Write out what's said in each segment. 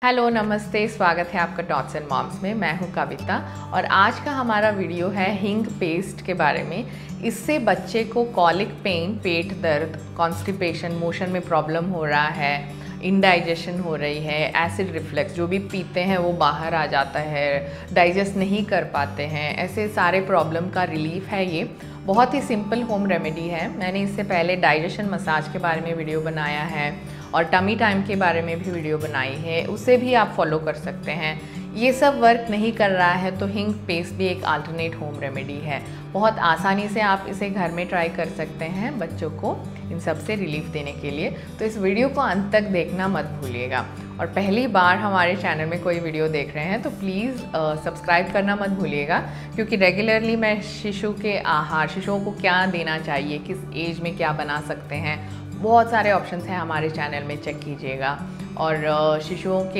Hello नमस्ते, स्वागत है आपका टॉट्स एंड मॉम्स में। मैं हूं कविता और आज का हमारा वीडियो है हिंग पेस्ट के बारे में। इससे बच्चे को कॉलिक पेन, पेट दर्द, कॉन्स्टिपेशन, मोशन में प्रॉब्लम हो रहा है, इनडाइजेशन हो रही है, एसिड रिफ्लक्स, जो भी पीते हैं वो बाहर आ जाता है, डाइजेस्ट नहीं कर पाते हैं, ऐसे सारे प्रॉब्लम का रिलीफ है। ये बहुत ही सिंपल होम रेमेडी है। मैंने इससे पहले डाइजेशन मसाज के बारे में वीडियो बनाया है और टमी टाइम के बारे में भी वीडियो बनाई है, उसे भी आप फॉलो कर सकते हैं। ये सब वर्क नहीं कर रहा है तो हिंग पेस्ट भी एक अल्टरनेट होम रेमेडी है। बहुत आसानी से आप इसे घर में ट्राई कर सकते हैं बच्चों को इन सब से रिलीफ देने के लिए। तो इस वीडियो को अंत तक देखना मत भूलिएगा। और पहली बार हमारे चैनल में कोई वीडियो देख रहे हैं तो प्लीज़ सब्सक्राइब करना मत भूलिएगा, क्योंकि रेगुलरली मैं शिशुओं को क्या देना चाहिए, किस एज में क्या बना सकते हैं, बहुत सारे ऑप्शंस हैं हमारे चैनल में, चेक कीजिएगा। और शिशुओं के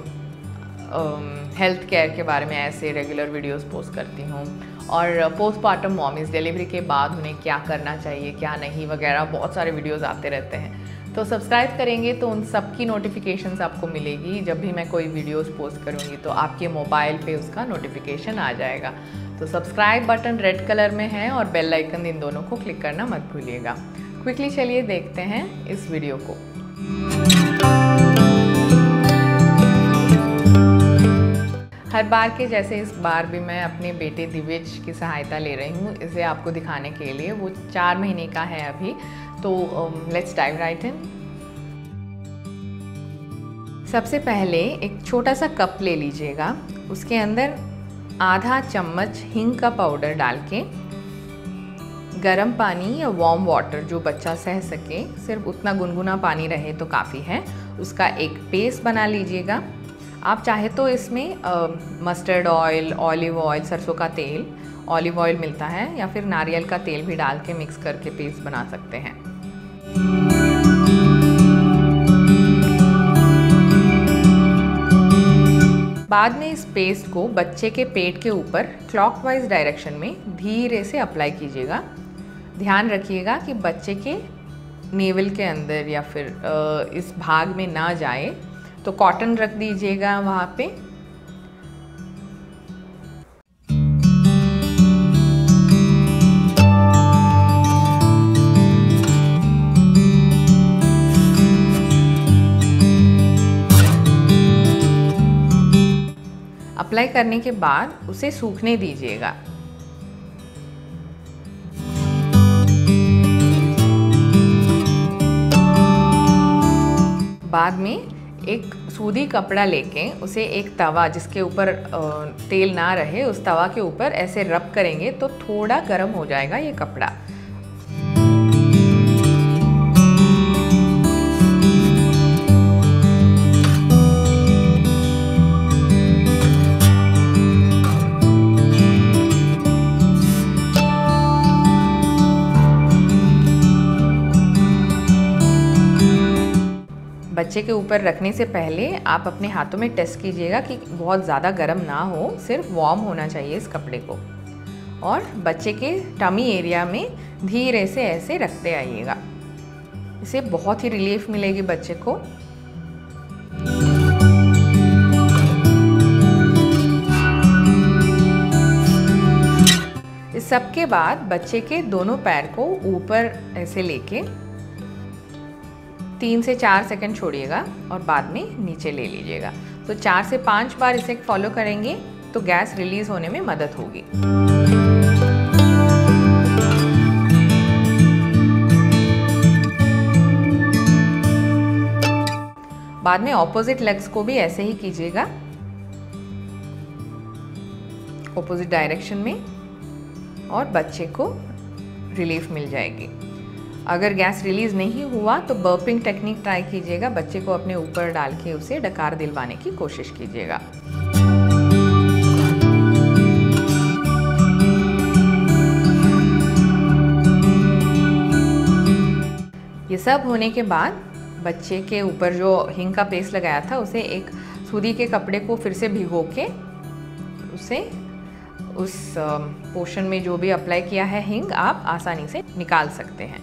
हेल्थ केयर के बारे में ऐसे रेगुलर वीडियोस पोस्ट करती हूँ। और पोस्टपार्टम मॉमीज़, डिलीवरी के बाद उन्हें क्या करना चाहिए क्या नहीं वगैरह, बहुत सारे वीडियोस आते रहते हैं। तो सब्सक्राइब करेंगे तो उन सब की नोटिफिकेशंस आपको मिलेगी। जब भी मैं कोई वीडियोस पोस्ट करूँगी तो आपके मोबाइल पे उसका नोटिफिकेशन आ जाएगा। तो सब्सक्राइब बटन रेड कलर में है और बेल आइकन, इन दोनों को क्लिक करना मत भूलिएगा। क्विकली चलिए देखते हैं इस वीडियो को। हर बार के जैसे इस बार भी मैं अपने बेटे दिव्यज की सहायता ले रही हूँ इसे आपको दिखाने के लिए। वो 4 महीने का है अभी। तो लेट्स डाइव राइट इन। सबसे पहले एक छोटा सा कप ले लीजिएगा, उसके अंदर आधा चम्मच हिंग का पाउडर डाल के गरम पानी या वार्म वाटर जो बच्चा सह सके, सिर्फ उतना गुनगुना पानी रहे तो काफ़ी है, उसका एक पेस्ट बना लीजिएगा। आप चाहे तो इसमें मस्टर्ड ऑयल, ऑलिव ऑयल, सरसों का तेल, ऑलिव ऑयल मिलता है, या फिर नारियल का तेल भी डाल के मिक्स करके पेस्ट बना सकते हैं। बाद में इस पेस्ट को बच्चे के पेट के ऊपर क्लॉकवाइज डायरेक्शन में धीरे से अप्लाई कीजिएगा। ध्यान रखिएगा कि बच्चे के नेवल के अंदर या फिर इस भाग में ना जाए। तो कॉटन रख दीजिएगा वहाँ पे। अप्लाई करने के बाद उसे सूखने दीजिएगा। बाद में एक सूदी कपड़ा लेके उसे एक तवा जिसके ऊपर तेल ना रहे, उस तवा के ऊपर ऐसे रब करेंगे तो थोड़ा गर्म हो जाएगा ये कपड़ा। बच्चे के ऊपर रखने से पहले आप अपने हाथों में टेस्ट कीजिएगा कि बहुत ज़्यादा गर्म ना हो, सिर्फ वार्म होना चाहिए इस कपड़े को। और बच्चे के टमी एरिया में धीरे से ऐसे रखते आइएगा। इससे बहुत ही रिलीफ मिलेगी बच्चे को। इस सब के बाद बच्चे के दोनों पैर को ऊपर ऐसे लेके 3 से 4 सेकंड छोड़िएगा और बाद में नीचे ले लीजिएगा। तो 4 से 5 बार इसे फॉलो करेंगे तो गैस रिलीज होने में मदद होगी। बाद में ऑपोजिट लेग्स को भी ऐसे ही कीजिएगा, ऑपोजिट डायरेक्शन में, और बच्चे को रिलीफ मिल जाएगी। अगर गैस रिलीज़ नहीं हुआ तो बर्पिंग टेक्निक ट्राई कीजिएगा। बच्चे को अपने ऊपर डाल के उसे डकार दिलवाने की कोशिश कीजिएगा। ये सब होने के बाद बच्चे के ऊपर जो हिंग का पेस्ट लगाया था उसे एक सूदी के कपड़े को फिर से भिगो के उसे उस पोर्शन में जो भी अप्लाई किया है हिंग, आप आसानी से निकाल सकते हैं।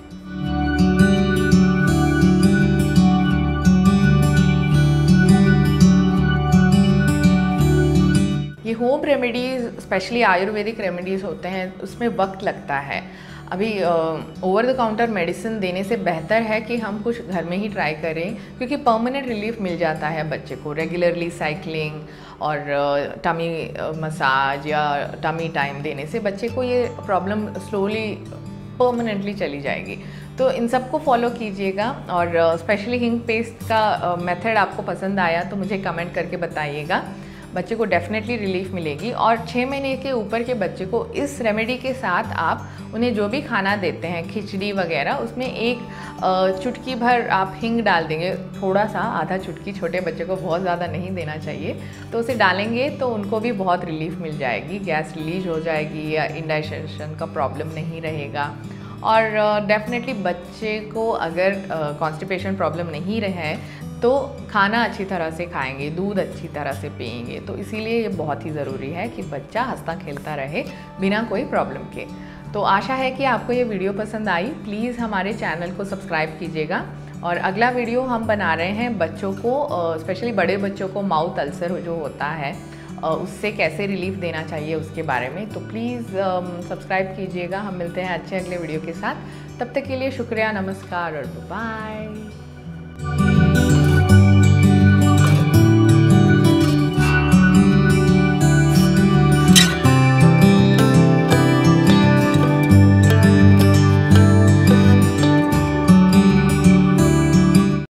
Home remedies, specially ayurvedic remedies होते हैं, उसमें वक्त लगता है। अभी ओवर द काउंटर मेडिसिन देने से बेहतर है कि हम कुछ घर में ही ट्राई करें, क्योंकि परमानेंट रिलीफ मिल जाता है बच्चे को। रेगुलरली साइकिलिंग और टमी मसाज या टमी टाइम देने से बच्चे को ये प्रॉब्लम स्लोली परमानेंटली चली जाएगी। तो इन सब को फॉलो कीजिएगा। और स्पेशली हिंग पेस्ट का मेथड आपको पसंद आया तो मुझे कमेंट करके बताइएगा। बच्चे को डेफिनेटली रिलीफ मिलेगी। और 6 महीने के ऊपर के बच्चे को इस रेमेडी के साथ आप उन्हें जो भी खाना देते हैं, खिचड़ी वगैरह, उसमें एक चुटकी भर आप हिंग डाल देंगे, थोड़ा सा, आधा चुटकी। छोटे बच्चे को बहुत ज़्यादा नहीं देना चाहिए। तो उसे डालेंगे तो उनको भी बहुत रिलीफ मिल जाएगी, गैस रिलीज हो जाएगी या इंडाइजेशन का प्रॉब्लम नहीं रहेगा। और डेफिनेटली बच्चे को अगर कॉन्स्टिपेशन प्रॉब्लम नहीं रहे तो खाना अच्छी तरह से खाएंगे, दूध अच्छी तरह से पिएंगे। तो इसीलिए ये बहुत ही ज़रूरी है कि बच्चा हंसता खेलता रहे बिना कोई प्रॉब्लम के। तो आशा है कि आपको ये वीडियो पसंद आई। प्लीज़ हमारे चैनल को सब्सक्राइब कीजिएगा। और अगला वीडियो हम बना रहे हैं बच्चों को, स्पेशली बड़े बच्चों को माउथ अल्सर जो होता है उससे कैसे रिलीफ देना चाहिए उसके बारे में। तो प्लीज़ सब्सक्राइब कीजिएगा। हम मिलते हैं अच्छे अगले वीडियो के साथ। तब तक के लिए शुक्रिया, नमस्कार और बाय।